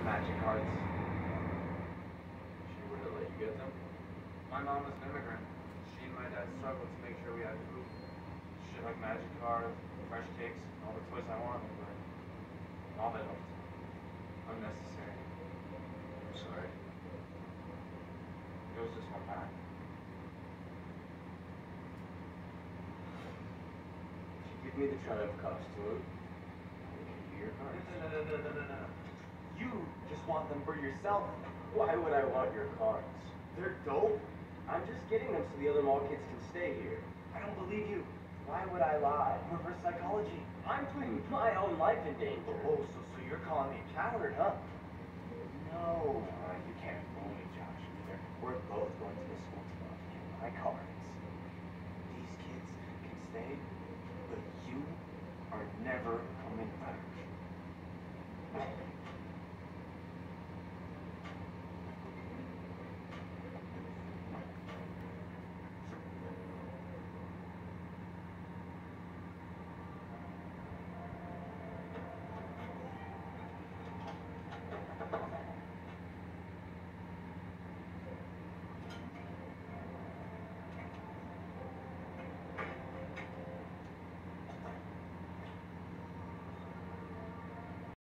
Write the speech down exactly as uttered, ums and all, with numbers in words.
magic cards. She wouldn't let you get them? My mom was an immigrant. She and my dad struggled to make sure we had food. Shit like magic cards, fresh cakes, all the toys I wanted, but all they looked unnecessary. I'm sorry. It was just one time. If you give me the Triumph costume, I'll give you your cards. No, no, no, no, no, no, no. You just want them for yourself. Why would I want your cards? They're dope. I'm just getting them so the other mall kids can stay here. I don't believe you. Why would I lie? Reverse psychology. I'm putting my own life in danger. Oh, so, so you're calling me a coward, huh? No. Uh, you can't fool me, Josh, either. We're both going to the school tomorrow to get my cards. These kids can stay, but you are never coming back.